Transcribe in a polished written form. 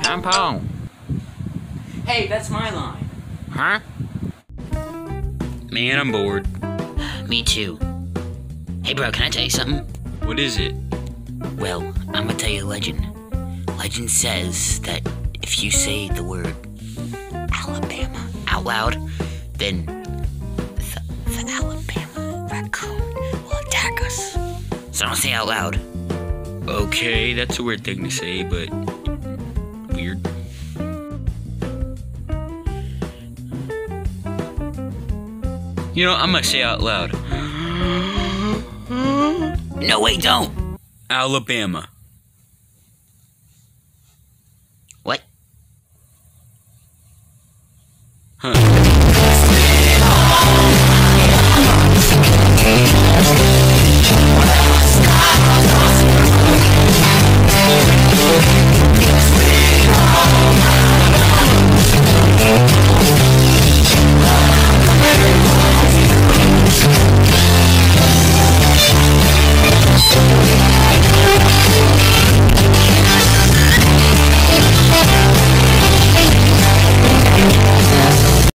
I'm Paul. Hey, that's my line. Huh? Man, I'm bored. Me too. Hey bro, can I tell you something? What is it? Well, I'm gonna tell you a legend. Legend says that if you say the word Alabama out loud, then the Alabama raccoon will attack us. So don't say it out loud. Okay, that's a weird thing to say, but weird. You know, I'm gonna say out loud. No, wait, don't! Alabama. What? Huh.